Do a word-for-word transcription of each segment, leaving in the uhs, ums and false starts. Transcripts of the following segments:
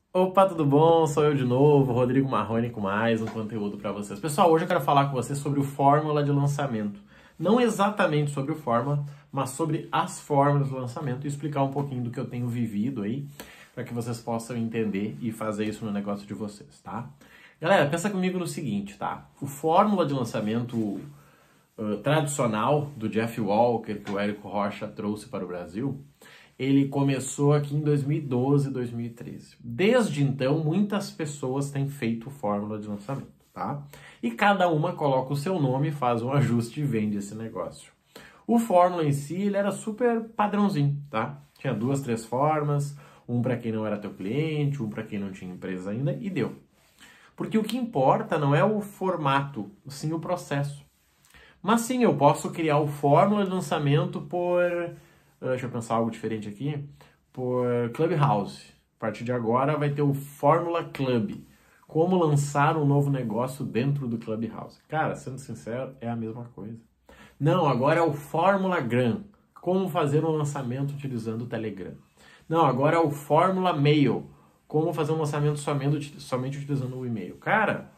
Opa, tudo bom? Sou eu de novo, Rodrigo Marrone com mais um conteúdo para vocês. Pessoal, hoje eu quero falar com vocês sobre o fórmula de lançamento. Não exatamente sobre o fórmula, mas sobre as fórmulas de lançamento e explicar um pouquinho do que eu tenho vivido aí, para que vocês possam entender e fazer isso no negócio de vocês, tá? Galera, pensa comigo no seguinte, tá? O fórmula de lançamento uh, tradicional do Jeff Walker, que o Érico Rocha trouxe para o Brasil, ele começou aqui em dois mil e doze, dois mil e treze. Desde então, muitas pessoas têm feito fórmula de lançamento, tá? E cada uma coloca o seu nome, faz um ajuste e vende esse negócio. O fórmula em si, ele era super padrãozinho, tá? Tinha duas, três formas, um para quem não era teu cliente, um para quem não tinha empresa ainda, e deu. Porque o que importa não é o formato, sim o processo. Mas sim, eu posso criar o fórmula de lançamento por... Deixa eu pensar algo diferente aqui. Por Clubhouse. A partir de agora vai ter o Fórmula Club. Como lançar um novo negócio dentro do Clubhouse. Cara, sendo sincero, é a mesma coisa. Não, agora é o Fórmula Gram. Como fazer um lançamento utilizando o Telegram. Não, agora é o Fórmula Mail. Como fazer um lançamento somente, somente utilizando o e-mail. Cara,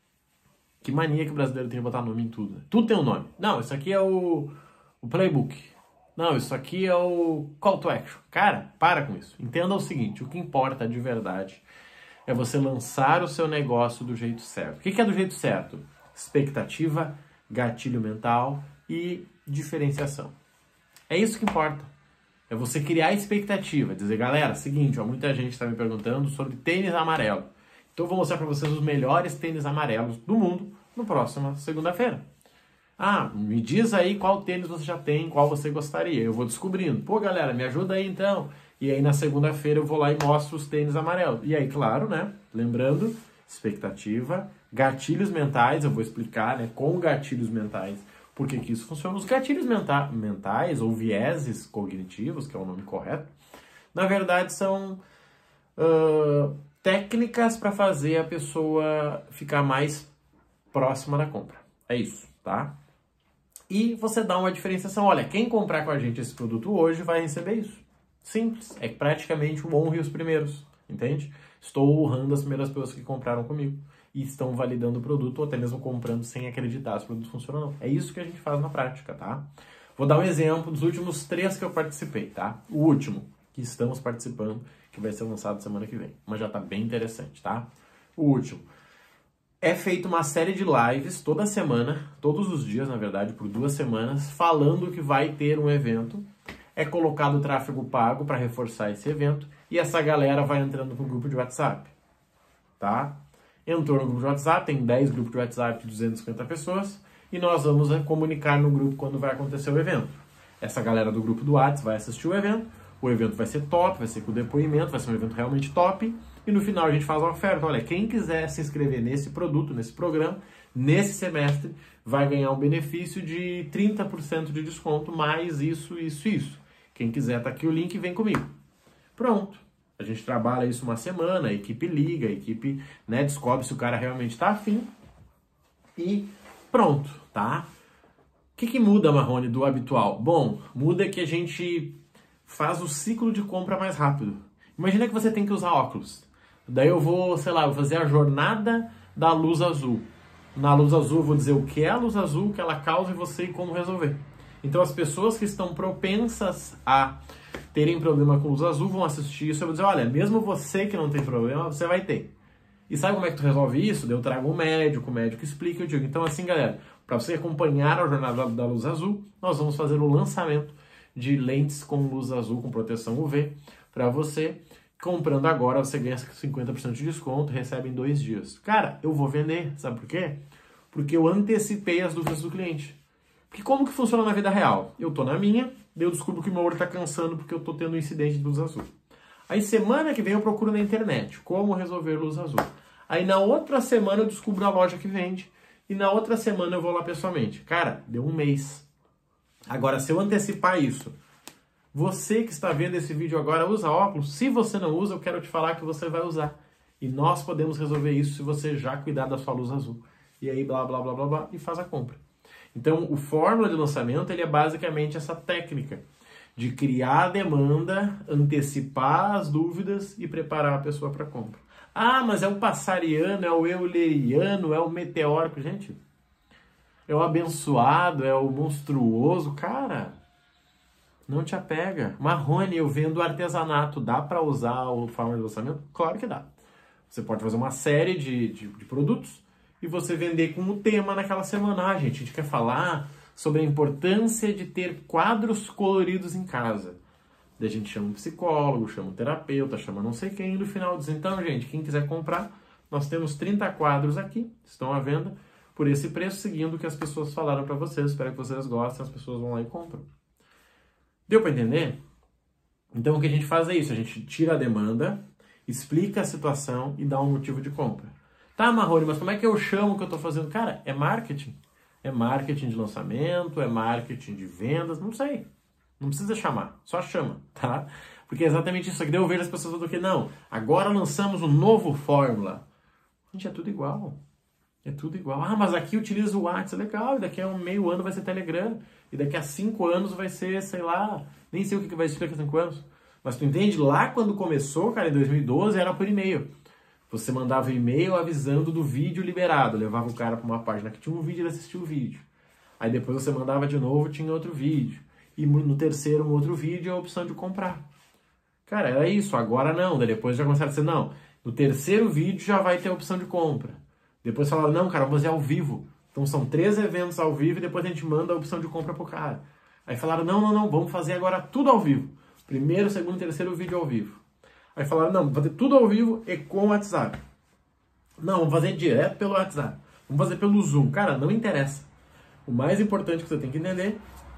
que mania que o brasileiro tem de botar nome em tudo. Né? Tudo tem um nome. Não, isso aqui é o, o Playbook. Não, isso aqui é o call to action. Cara, para com isso. Entenda o seguinte, o que importa de verdade é você lançar o seu negócio do jeito certo. O que é do jeito certo? Expectativa, gatilho mental e diferenciação. É isso que importa. É você criar expectativa. Dizer, galera, seguinte, ó, muita gente está me perguntando sobre tênis amarelo. Então eu vou mostrar para vocês os melhores tênis amarelos do mundo no próximo segunda-feira. Ah, me diz aí qual tênis você já tem, qual você gostaria. Eu vou descobrindo. Pô, galera, me ajuda aí então. E aí na segunda-feira eu vou lá e mostro os tênis amarelos. E aí, claro, né? Lembrando, expectativa, gatilhos mentais, eu vou explicar, né? Com gatilhos mentais, por que que isso funciona. Os gatilhos menta mentais, ou vieses cognitivos, que é o nome correto, na verdade são uh, técnicas para fazer a pessoa ficar mais próxima da compra. É isso, tá? E você dá uma diferenciação. Olha, quem comprar com a gente esse produto hoje vai receber isso. Simples. É praticamente um honre os primeiros, entende? Estou honrando as primeiras pessoas que compraram comigo e estão validando o produto ou até mesmo comprando sem acreditar se o produto funciona ou não. É isso que a gente faz na prática, tá? Vou dar um exemplo dos últimos três que eu participei, tá? O último, que estamos participando, que vai ser lançado semana que vem. Mas já tá bem interessante, tá? O último. É feita uma série de lives toda semana, todos os dias, na verdade, por duas semanas, falando que vai ter um evento. É colocado tráfego pago para reforçar esse evento e essa galera vai entrando no grupo de WhatsApp, tá? Entrou no grupo de WhatsApp, tem dez grupos de WhatsApp de duzentas e cinquenta pessoas e nós vamos comunicar no grupo quando vai acontecer o evento. Essa galera do grupo do WhatsApp vai assistir o evento, o evento vai ser top, vai ser com depoimento, vai ser um evento realmente top. E no final a gente faz uma oferta. Olha, quem quiser se inscrever nesse produto, nesse programa, nesse semestre, vai ganhar um benefício de trinta por cento de desconto, mais isso, isso, isso. Quem quiser, tá aqui o link e vem comigo. Pronto. A gente trabalha isso uma semana, a equipe liga, a equipe, né, descobre se o cara realmente tá afim. E pronto, tá? O que que muda, Marrone, do habitual? Bom, muda que a gente faz o ciclo de compra mais rápido. Imagina que você tem que usar óculos. Daí eu vou, sei lá, vou fazer a jornada da luz azul. Na luz azul eu vou dizer o que é a luz azul, o que ela causa em você e como resolver. Então as pessoas que estão propensas a terem problema com luz azul vão assistir isso e eu vou dizer, olha, mesmo você que não tem problema, você vai ter. E sabe como é que tu resolve isso? Eu trago um médico, o médico explica e eu digo. Então assim, galera, para você acompanhar a jornada da luz azul, nós vamos fazer o lançamento de lentes com luz azul, com proteção U V, para você. Comprando agora, você ganha cinquenta por cento de desconto, recebe em dois dias. Cara, eu vou vender, sabe por quê? Porque eu antecipei as dúvidas do cliente. Porque como que funciona na vida real? Eu tô na minha, daí eu descubro que meu olho tá cansando porque eu tô tendo um incidente de luz azul. Aí semana que vem eu procuro na internet como resolver luz azul. Aí na outra semana eu descubro a loja que vende e na outra semana eu vou lá pessoalmente. Cara, deu um mês. Agora, se eu antecipar isso, você que está vendo esse vídeo agora usa óculos? Se você não usa, eu quero te falar que você vai usar. E nós podemos resolver isso se você já cuidar da sua luz azul. E aí blá, blá, blá, blá, blá, e faz a compra. Então, o fórmula de lançamento, ele é basicamente essa técnica de criar a demanda, antecipar as dúvidas e preparar a pessoa para compra. Ah, mas é o passariano, é o euleriano, é o meteórico. Gente, é o abençoado, é o monstruoso. Cara, não te apega. Marrone, eu vendo artesanato. Dá para usar o forma de lançamento? Claro que dá. Você pode fazer uma série de, de, de produtos e você vender com o tema naquela semana. Ah, gente, a gente quer falar sobre a importância de ter quadros coloridos em casa. Daí a gente chama um psicólogo, chama um terapeuta, chama não sei quem, e no final diz, então, gente, quem quiser comprar, nós temos trinta quadros aqui, estão à venda, por esse preço, seguindo o que as pessoas falaram para vocês. Espero que vocês gostem, as pessoas vão lá e compram. Deu para entender? Então o que a gente faz é isso, a gente tira a demanda, explica a situação e dá um motivo de compra. Tá, Marrone, mas como é que eu chamo o que eu estou fazendo? Cara, é marketing. É marketing de lançamento, é marketing de vendas, não sei. Não precisa chamar, só chama, tá? Porque é exatamente isso aqui. Daí eu vejo as pessoas falando que não, agora lançamos um novo Fórmula. Gente, é tudo igual. É tudo igual. Ah, mas aqui utiliza o WhatsApp, legal, e daqui a um meio ano vai ser Telegram, e daqui a cinco anos vai ser, sei lá, nem sei o que vai ser daqui a cinco anos. Mas tu entende? Lá quando começou, cara, em dois mil e doze, era por e-mail. Você mandava um e-mail avisando do vídeo liberado, levava o cara para uma página que tinha um vídeo e ele assistia o vídeo. Aí depois você mandava de novo, tinha outro vídeo. E no terceiro, um outro vídeo, a opção de comprar. Cara, era isso. Agora não. Daí depois já começaram a dizer, não, no terceiro vídeo já vai ter a opção de compra. Depois falaram, não, cara, vamos fazer ao vivo. Então são três eventos ao vivo e depois a gente manda a opção de compra pro cara. Aí falaram, não, não, não, vamos fazer agora tudo ao vivo. Primeiro, segundo e terceiro vídeo ao vivo. Aí falaram, não, vamos fazer tudo ao vivo e com o WhatsApp. Não, vamos fazer direto pelo WhatsApp. Vamos fazer pelo Zoom. Cara, não interessa. O mais importante que você tem que entender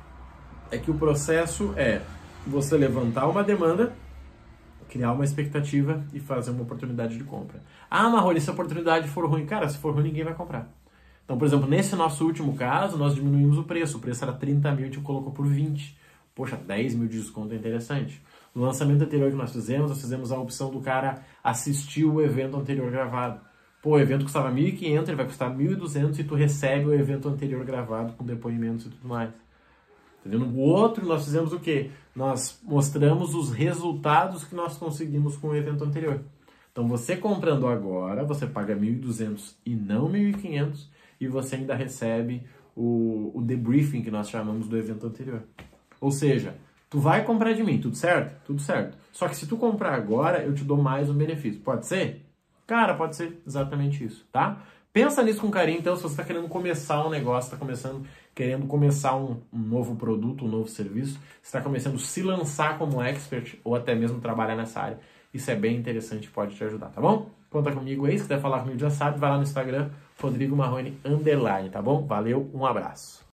é que o processo é você levantar uma demanda, criar uma expectativa e fazer uma oportunidade de compra. Ah, Marrone, se a oportunidade for ruim, cara, se for ruim ninguém vai comprar. Então, por exemplo, nesse nosso último caso, nós diminuímos o preço. O preço era trinta mil, a gente colocou por vinte. Poxa, dez mil de desconto é interessante. No lançamento anterior que nós fizemos, nós fizemos a opção do cara assistir o evento anterior gravado. Pô, o evento custava mil e quinhentos, ele vai custar mil e duzentos e tu recebe o evento anterior gravado com depoimentos e tudo mais. Entendeu? No outro, nós fizemos o quê? Nós mostramos os resultados que nós conseguimos com o evento anterior. Então, você comprando agora, você paga mil e duzentos e não mil e quinhentos e você ainda recebe o, o debriefing que nós chamamos do evento anterior. Ou seja, tu vai comprar de mim, tudo certo? Tudo certo. Só que se tu comprar agora, eu te dou mais um benefício. Pode ser? Cara, pode ser exatamente isso, tá? Pensa nisso com carinho, então, se você está querendo começar um negócio, está começando, querendo começar um, um novo produto, um novo serviço, está começando a se lançar como expert ou até mesmo trabalhar nessa área, isso é bem interessante, pode te ajudar, tá bom? Conta comigo aí, se quiser falar comigo já sabe, vai lá no Instagram, Rodrigo Marrone underline, tá bom? Valeu, um abraço.